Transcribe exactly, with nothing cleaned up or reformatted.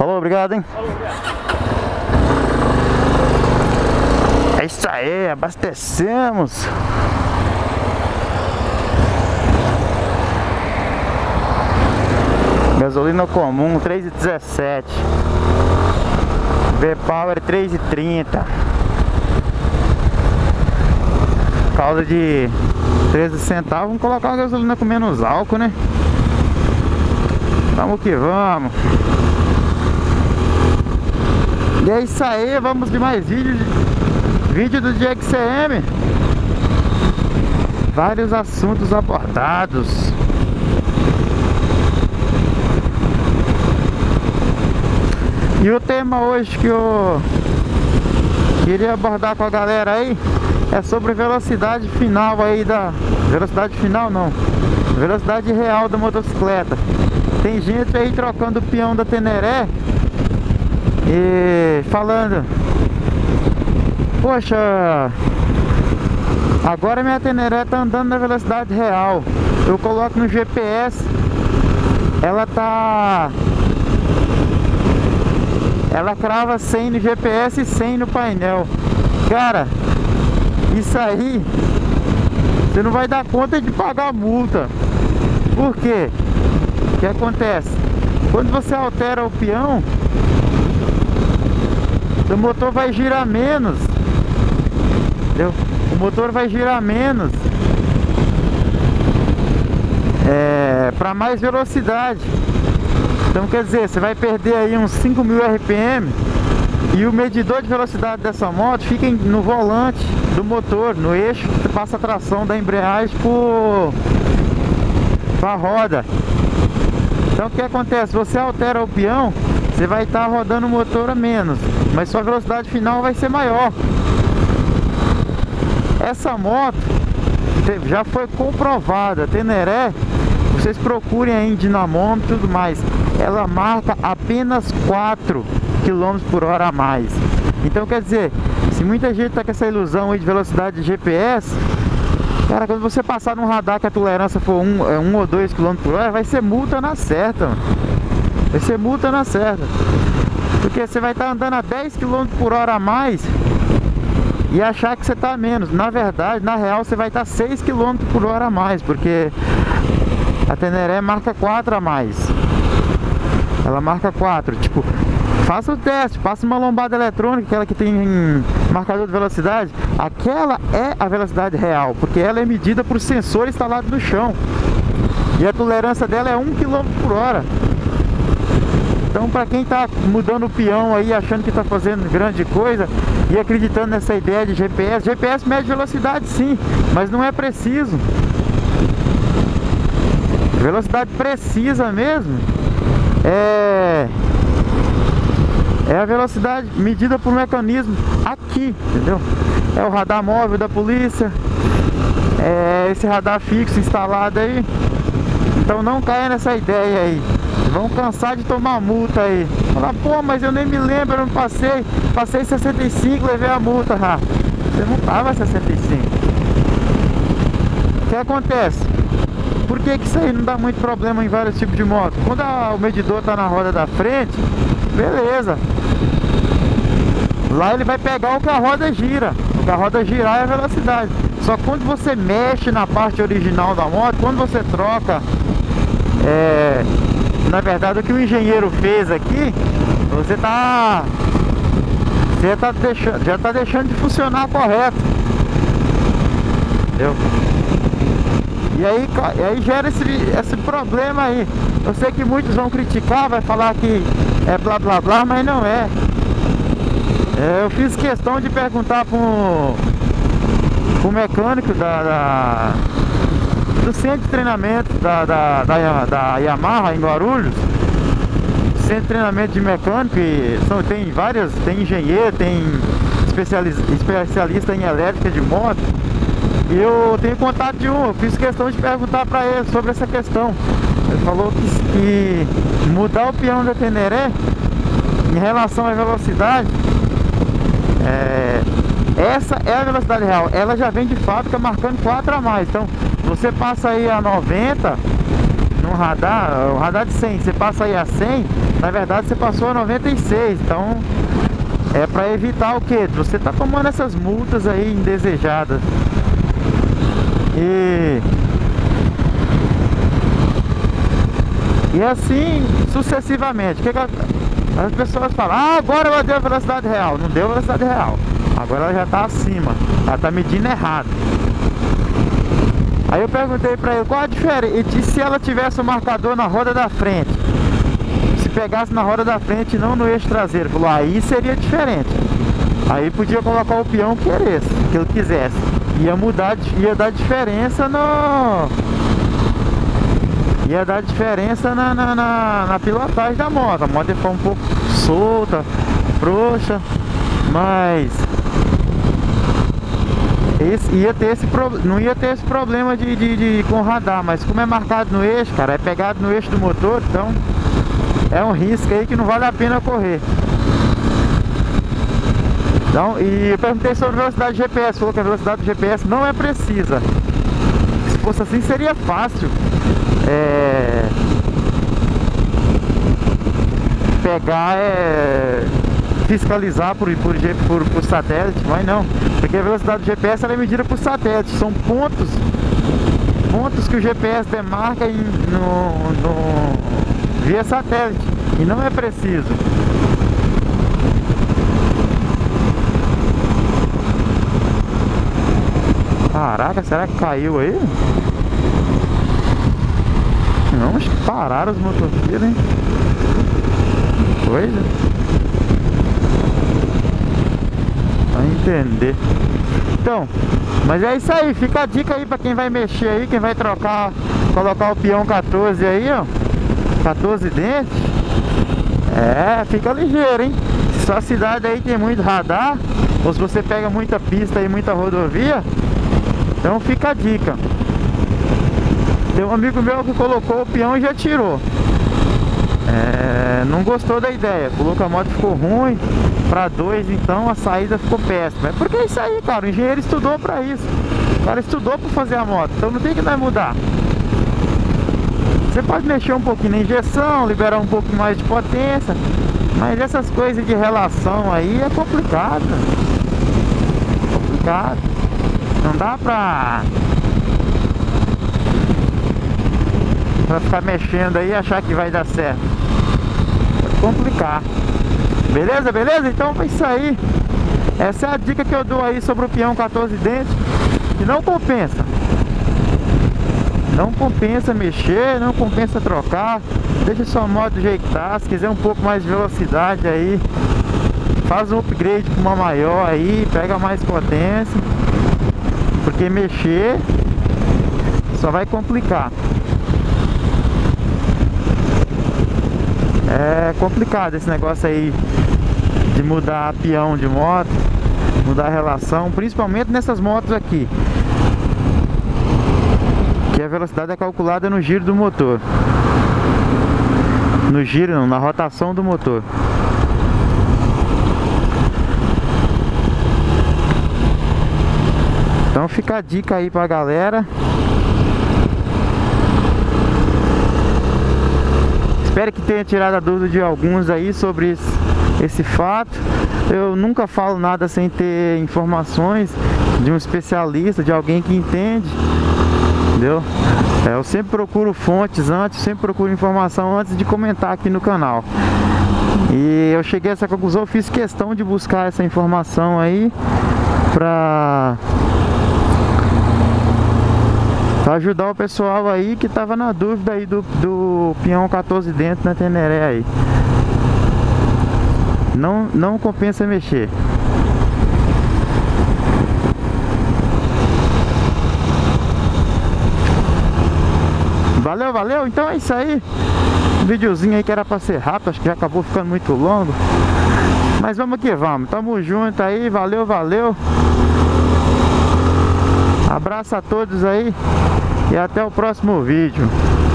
Falou, obrigado, hein? Falou, obrigado. É isso aí, abastecemos. Gasolina comum três e dezessete. V-Power três e trinta. Causa de treze centavos, vamos colocar uma gasolina com menos álcool, né? Vamos que vamos. E é isso aí, vamos de mais vídeo de, vídeo do X C M. Vários assuntos abordados. E o tema hoje que eu queria abordar com a galera aí é sobre velocidade final aí da... Velocidade final não, velocidade real da motocicleta. Tem gente aí trocando o peão da Teneré e falando: poxa, agora minha Teneré tá andando na velocidade real. Eu coloco no G P S, ela tá... Ela crava cem no G P S e cem no painel. Cara, isso aí você não vai dar conta de pagar a multa. Por quê? O que acontece? Quando você altera o peão, o motor vai girar menos. Entendeu? O motor vai girar menos é, para mais velocidade. Então quer dizer, você vai perder aí uns cinco mil R P M. E o medidor de velocidade dessa moto fica no volante do motor, no eixo que passa a tração da embreagem para a roda. Então o que acontece? Você altera o peão, você vai estar rodando o motor a menos, mas sua velocidade final vai ser maior. Essa moto já foi comprovada, Teneré, vocês procurem aí em dinamômetro e tudo mais, ela marca apenas quatro quilômetros por hora a mais. Então quer dizer, se muita gente tá com essa ilusão aí de velocidade de G P S, cara, quando você passar num radar que a tolerância for um, é um ou dois quilômetros por hora, vai ser multa na certa, mano. Vai ser multa na certa. Porque você vai estar andando a dez quilômetros por hora a mais e achar que você tá a menos. Na verdade, na real, você vai estar seis quilômetros por hora a mais, porque a Teneré marca quatro a mais. Ela marca quatro, tipo, faça o teste, passa uma lombada eletrônica, aquela que tem marcador de velocidade. Aquela é a velocidade real, porque ela é medida por sensor instalado no chão. E a tolerância dela é um quilômetro por hora. Então para quem tá mudando o peão aí, achando que tá fazendo grande coisa e acreditando nessa ideia de G P S, G P S mede velocidade sim, mas não é preciso. Velocidade precisa mesmo é... é a velocidade medida por mecanismo aqui, entendeu? É o radar móvel da polícia, é esse radar fixo instalado aí. Então não caia nessa ideia aí. Vão cansar de tomar multa aí. Falar, pô, mas eu nem me lembro, eu não passei. Passei sessenta e cinco, levei a multa. Ah, você não tava sessenta e cinco. O que acontece? Por que que isso aí não dá muito problema em vários tipos de moto? Quando a, o medidor tá na roda da frente, beleza. Lá ele vai pegar o que a roda gira. O que a roda girar é a velocidade. Só que quando você mexe na parte original da moto, quando você troca, é, na verdade o que o engenheiro fez aqui, você tá, você tá deixando, já tá deixando de funcionar correto. Entendeu? E aí, e aí gera esse, esse problema aí. Eu sei que muitos vão criticar, vai falar que é blá blá blá, mas não é. É, eu fiz questão de perguntar para o mecânico da, da, do centro de treinamento da, da, da, da Yamaha em Guarulhos. Centro de treinamento de mecânico, e são, tem várias, tem engenheiro, tem especialista, especialista em elétrica de moto. E eu tenho contato de um, eu fiz questão de perguntar para ele sobre essa questão. Ele falou que, que mudar o peão da Teneré em relação à velocidade, é, essa é a velocidade real. Ela já vem de fábrica marcando quatro a mais. Então você passa aí a noventa, num radar, o radar de cem, você passa aí a cem, na verdade você passou a noventa e seis, então é pra evitar o que? Você tá tomando essas multas aí indesejadas. E E assim sucessivamente. Que que as pessoas falam, ah, agora ela deu a velocidade real. Não deu a velocidade real. Agora ela já está acima. Ela está medindo errado. Aí eu perguntei para ele, qual a diferença? E se ela tivesse o marcador na roda da frente? Se pegasse na roda da frente e não no eixo traseiro. Ele falou, aí seria diferente. Aí podia colocar o peão que queresse, que ele quisesse. Ia mudar, ia dar diferença no... Ia dar diferença na, na, na, na pilotagem da moto. A moto ia ficar um pouco solta, frouxa, mas esse, ia ter esse pro, não ia ter esse problema de, de, de com radar, mas como é marcado no eixo, cara, é pegado no eixo do motor, então é um risco aí que não vale a pena correr. Então, e eu perguntei sobre a velocidade do G P S, falou que a velocidade do G P S não é precisa. Se fosse assim seria fácil. É... pegar, é... fiscalizar por, por, por, por satélite, mas não, porque a velocidade do G P S ela é medida por satélite, são pontos pontos que o G P S demarca em, no, no, via satélite, e não é preciso. Caraca, será que caiu aí? Não, acho que pararam os motoqueiros, hein? Coisa. Vai entender. Então, mas é isso aí. Fica a dica aí pra quem vai mexer aí, quem vai trocar, colocar o peão quatorze aí, ó. quatorze dentes. É, fica ligeiro, hein? Se sua cidade aí tem muito radar, ou se você pega muita pista e muita rodovia, então fica a dica. Tem um amigo meu que colocou o peão e já tirou. É, não gostou da ideia. Falou que a moto ficou ruim. Pra dois, então a saída ficou péssima. É porque é isso aí, cara. O engenheiro estudou pra isso. O cara estudou pra fazer a moto. Então não tem que mais mudar. Você pode mexer um pouquinho na injeção, liberar um pouco mais de potência, mas essas coisas de relação aí é complicado. Complicado. Não dá pra... pra ficar mexendo aí e achar que vai dar certo. É complicar. Beleza, beleza? Então é isso aí. Essa é a dica que eu dou aí sobre o peão quatorze dentes. Que não compensa. Não compensa mexer, não compensa trocar. Deixa sua moto do jeito que tá. Se quiser um pouco mais de velocidade aí, faz um upgrade para uma maior aí, pega mais potência. Porque mexer só vai complicar. É complicado esse negócio aí de mudar peão de moto, mudar a relação, principalmente nessas motos aqui, que a velocidade é calculada no giro do motor. No giro não, na rotação do motor. Então fica a dica aí pra galera. Espero que tenha tirado a dúvida de alguns aí sobre esse, esse fato. Eu nunca falo nada sem ter informações de um especialista, de alguém que entende, entendeu? É, eu sempre procuro fontes antes, sempre procuro informação antes de comentar aqui no canal. E eu cheguei a essa conclusão, eu fiz questão de buscar essa informação aí pra... pra ajudar o pessoal aí que tava na dúvida aí do, do peão quatorze dentes na Teneré aí. Não, não compensa mexer. Valeu, valeu? Então é isso aí. Um videozinho aí que era pra ser rápido, acho que já acabou ficando muito longo. Mas vamos que vamos. Tamo junto aí, valeu, valeu. Abraço a todos aí e até o próximo vídeo.